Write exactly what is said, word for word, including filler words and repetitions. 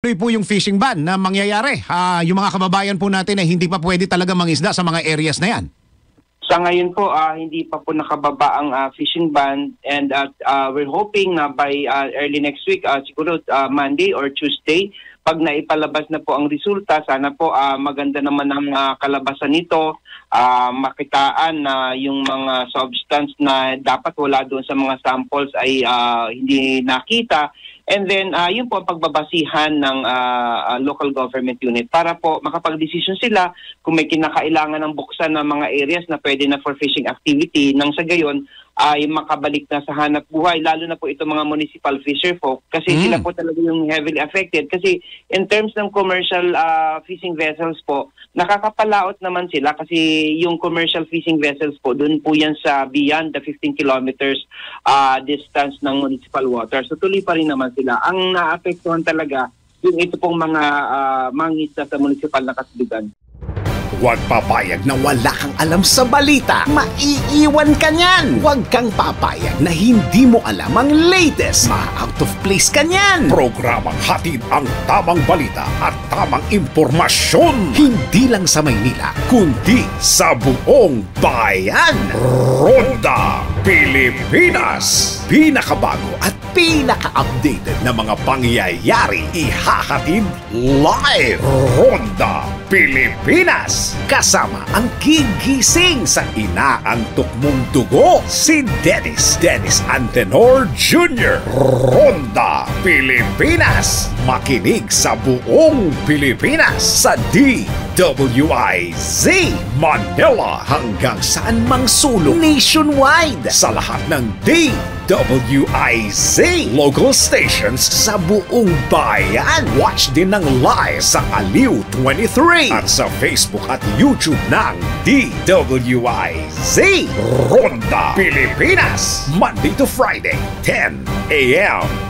tuloy po yung fishing ban na mangyayari. Uh, yung mga kababayan po natin ay hindi pa pwede talaga mangisda sa mga areas na yan. Sa ngayon po, uh, hindi pa po nakababa ang uh, fishing ban, and uh, uh, we're hoping na by uh, early next week, uh, siguro uh, Monday or Tuesday, pag naipalabas na po ang resulta, sana po uh, maganda naman ang uh, kalabasan nito, uh, makitaan na yung mga substance na dapat wala doon sa mga samples ay uh, hindi nakita. And then, uh, yun po ang pagbabasihan ng uh, uh, local government unit para po makapag-decision sila kung may kinakailangan ng buksan ng mga areas na pwede na for fishing activity, nang sa gayon ay makabalik na sa hanap buhay, lalo na po itong mga municipal fisher folk kasi mm. sila po talaga yung heavily affected. Kasi in terms ng commercial uh, fishing vessels po, nakakapalaot naman sila kasi yung commercial fishing vessels po, doon po yan sa beyond the fifteen kilometers uh, distance ng municipal water. So tuloy pa rin naman sila. Ang naapektuhan talaga yung ito pong mga uh, mangisda sa municipal na kasibigan. Huwag papayag na wala kang alam sa balita. Maiiwan ka niyan. Huwag kang papayag na hindi mo alam ang latest. Ma-out of place ka niyan. Programang hatid ang tamang balita at tamang impormasyon. Hindi lang sa Maynila, kundi sa buong bayan. Ronda Pilipinas. Pinakabago at pinaka-updated na mga pangyayari ihahatid live. Ronda Pilipinas. Kasama ang gigising sa inaantok mong dugo, si Dennis Dennis Antenor Junior Ronda Pilipinas. Makinig sa buong Pilipinas sa D W I Z Manila hanggang saan mang sulong nationwide sa lahat ng D W I Z local stations sa buong bayan. Watch din ng live sa Aliw twenty-three at sa Facebook at YouTube ng D W I Z Ronda Pilipinas, Monday to Friday, ten A M